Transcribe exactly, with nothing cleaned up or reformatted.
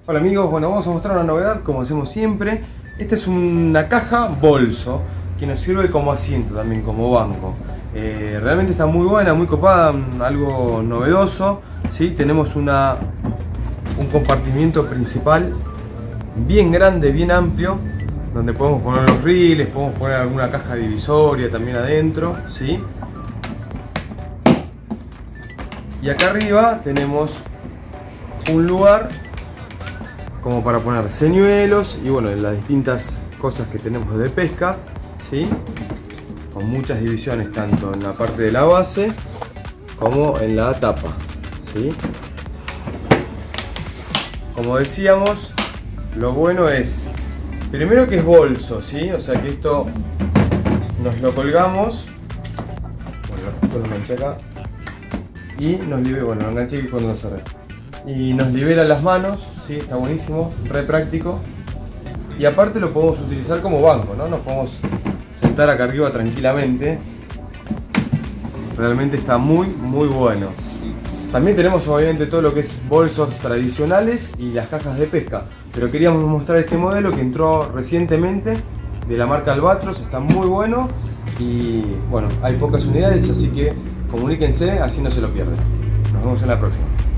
Hola amigos, bueno, vamos a mostrar una novedad como hacemos siempre. Esta es una caja bolso que nos sirve como asiento también, como banco. Eh, realmente está muy buena, muy copada, algo novedoso, ¿sí? Tenemos una, un compartimiento principal bien grande, bien amplio, donde podemos poner los riles, podemos poner alguna caja divisoria también adentro, ¿sí? Y acá arriba tenemos un lugar como para poner señuelos y bueno, las distintas cosas que tenemos de pesca, ¿sí? Con muchas divisiones tanto en la parte de la base como en la tapa, ¿sí? Como decíamos, lo bueno es primero que es bolso, ¿sí? O sea que esto nos lo colgamos, bueno, lo enganché acá y nos libera, bueno, lo enganché cuando lo cerré y nos libera las manos, ¿sí? Está buenísimo, re práctico. Y aparte lo podemos utilizar como banco, ¿no? Nos podemos sentar acá arriba tranquilamente. Realmente está muy, muy bueno. También tenemos obviamente todo lo que es bolsos tradicionales y las cajas de pesca. Pero queríamos mostrar este modelo que entró recientemente de la marca Albatros. Está muy bueno y bueno, hay pocas unidades, así que comuníquense, así no se lo pierden. Nos vemos en la próxima.